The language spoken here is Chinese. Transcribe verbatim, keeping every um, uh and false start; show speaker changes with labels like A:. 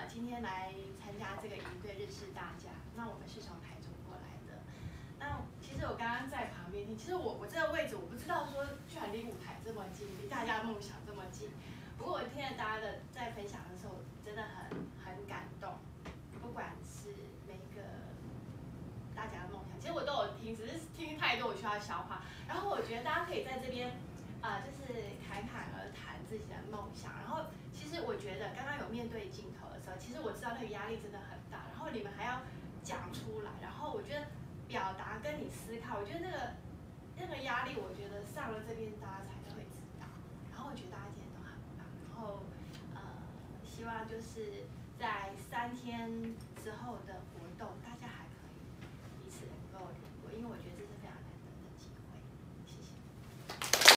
A: 呃今天来参加这个营队认识大家。那我们是从台中过来的。那其实我刚刚在旁边听，其实我我这个位置我不知道说居然离舞台这么近，离大家梦想这么近。不过我听了大家的在分享的时候，真的很很感动。不管是每一个大家的梦想，其实我都有听，只是听太多我需要消化。然后我觉得大家可以在这边。呃，就是侃侃而谈自己的梦想，然后其实我觉得刚刚有面对镜头的时候，其实我知道那个压力真的很大，然后你们还要讲出来，然后我觉得表达跟你思考，我觉得那个那个压力，我觉得上了这边大家才会知道，然后我觉得大家今天都很棒，然后呃，希望就是在三天之后的活动，大家